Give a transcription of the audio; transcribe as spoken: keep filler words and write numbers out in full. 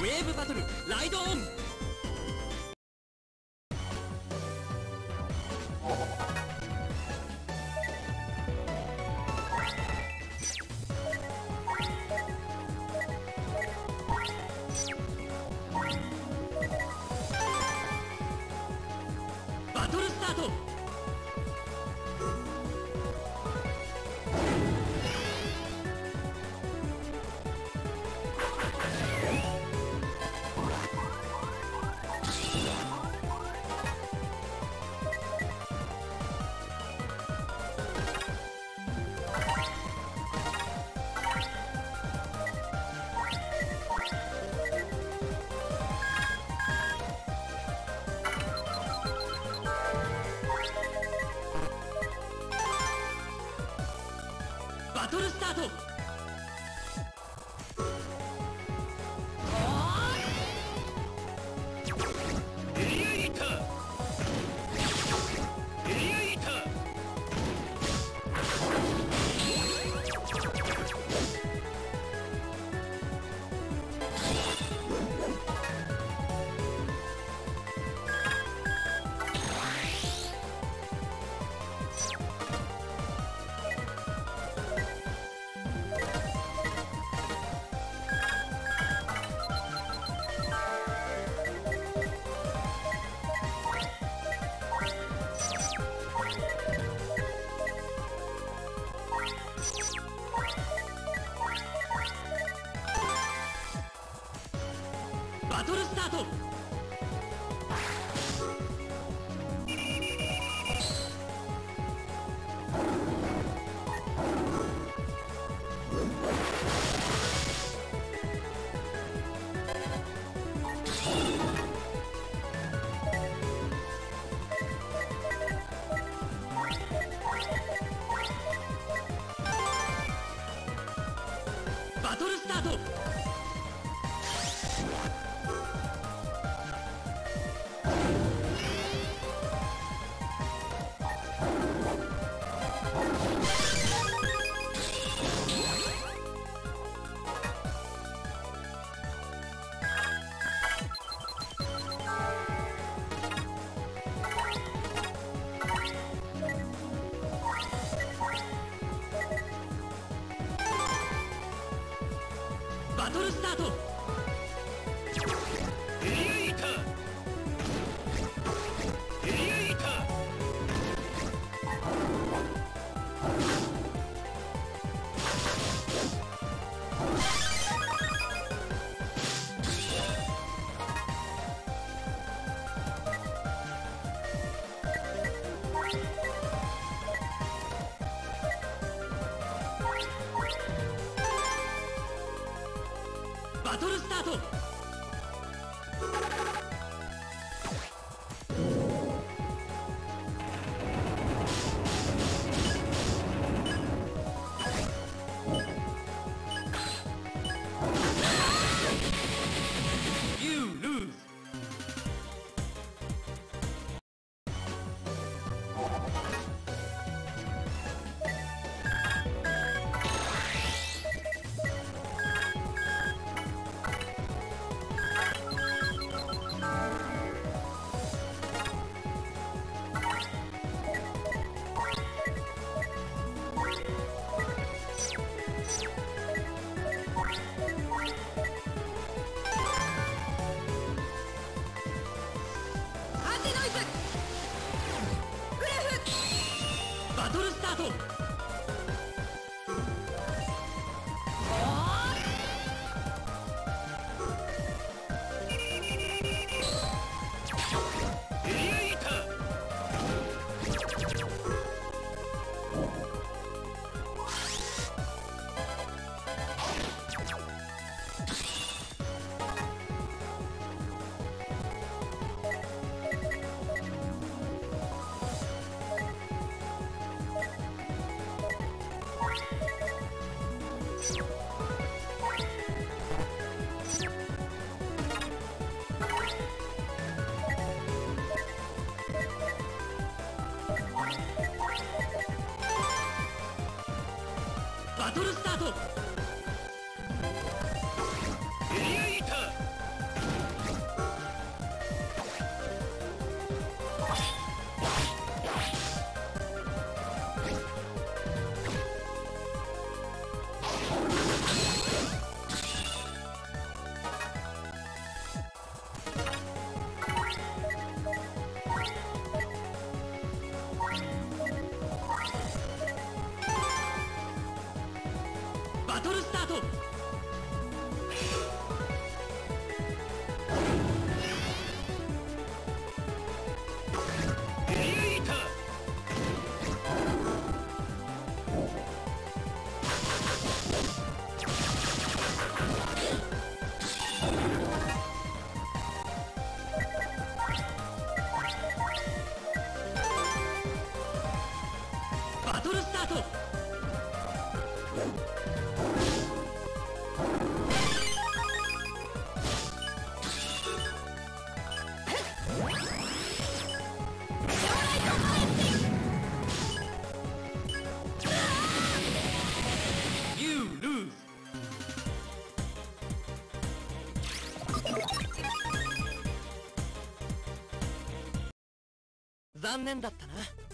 ウェーブバトルライドオン。バトルスタート。バトルスタート。エリアイーター、エリアイーター。バトルスタート。バトルスタート。バトルスタート。エリアイーター、エリアイーター。バトルスタート。You lose. バトルスタート。エリアイーター。バトルスタート。エリアイーター。 トルスタート。エリータ。バトルスタート。You lose。残念だったな。